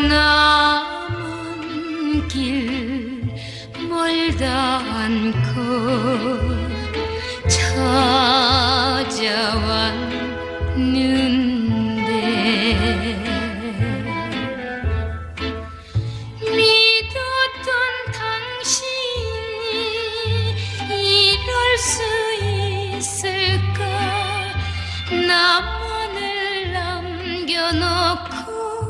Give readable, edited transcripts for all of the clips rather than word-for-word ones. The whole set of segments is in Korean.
남은 길 멀다 않고 찾아왔는데 믿었던 당신이 이럴 수 있을까 나만을 남겨놓고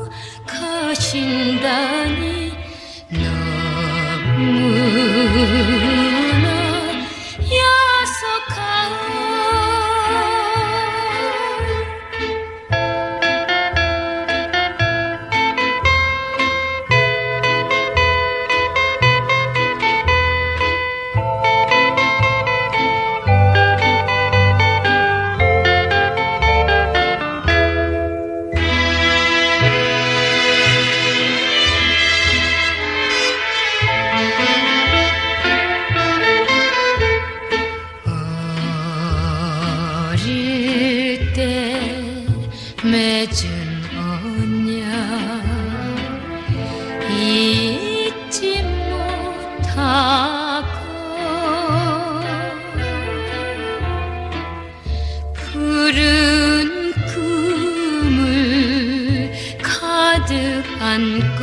가신다니 너무나 야속하오. 어릴 때 맺은 언약 잊지 못하고 푸른 꿈을 가득 안고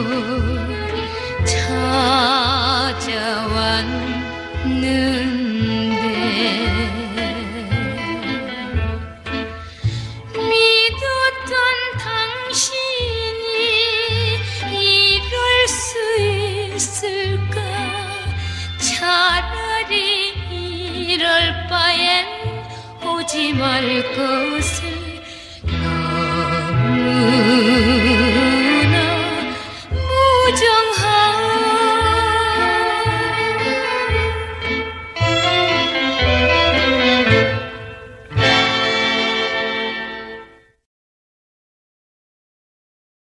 찾아왔는데 믿었던 당신이 이럴 수 있을까 차라리 이럴 바엔 오지 말 것을 너무